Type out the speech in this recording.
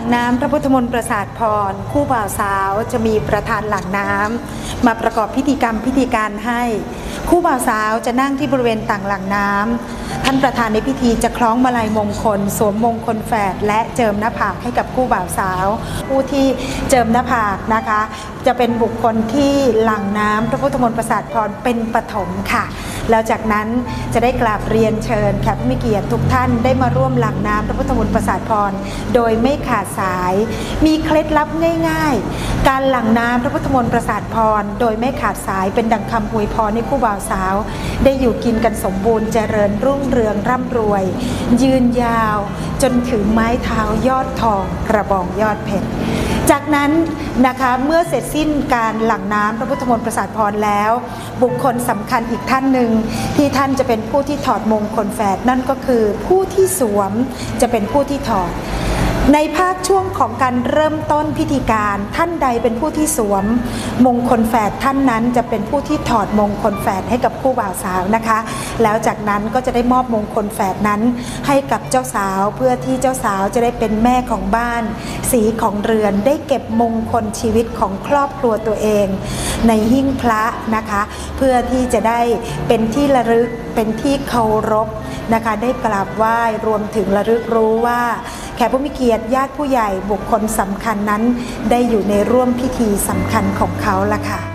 น้ำพระพุทธมนต์ประสาทพรคู่บ่าวสาวจะมีประธานหลังน้ำมาประกอบพิธีกรรมพิธีการให้คู่บ่าวสาวจะนั่งที่บริเวณต่างหลังน้ำท่านประธานในพิธีจะคล้องมาลัยมงคลสวมมงคลแฝดและเจิมหน้าผากให้กับคู่บ่าวสาวผู้ที่เจิมหน้าผากนะคะจะเป็นบุคคลที่หลังน้ำพระพุทธมนต์ประสาทพรเป็นปฐมค่ะแล้วจากนั้นจะได้กราบเรียนเชิญแขกผู้มีเกียรติทุกท่านได้มาร่วมหลังน้ำพระพุทธมนต์ประสาทพรโดยไม่ขาดสายมีเคล็ดลับง่ายๆการหลังน้ำพระพุทธมนต์ประสาทพรโดยไม่ขาดสายเป็นดังคำอวยพรให้คู่บ่าวสาวได้อยู่กินกันสมบูรณ์เจริญรุ่งเรืองร่ำรวยยืนยาวจนถึงไม้เท้ายอดทองกระบองยอดเพชรจากนั้นนะคะเมื่อเสร็จสิ้นการหลั่งน้ำพระพุทธมนต์ประสาทพรแล้วบุคคลสำคัญอีกท่านหนึ่งที่ท่านจะเป็นผู้ที่ถอดมงคลแฝดนั่นก็คือผู้ที่สวมจะเป็นผู้ที่ถอดในภาคช่วงของการเริ่มต้นพิธีการท่านใดเป็นผู้ที่สวมมงคลแฝดท่านนั้นจะเป็นผู้ที่ถอดมงคลแฝดให้กับคู่บ่าวสาวนะคะแล้วจากนั้นก็จะได้มอบมงคลแฝดนั้นให้กับเจ้าสาวเพื่อที่เจ้าสาวจะได้เป็นแม่ของบ้านสีของเรือนได้เก็บมงคลชีวิตของครอบครัวตัวเองในหิ้งพระนะคะเพื่อที่จะได้เป็นที่ระลึกเป็นที่เคารพนะคะได้กราบไหว้รวมถึงระลึกรู้ว่าแขกผู้มีเกียรติญาติผู้ใหญ่บุคคลสำคัญนั้นได้อยู่ในร่วมพิธีสำคัญของเขาล่ะค่ะ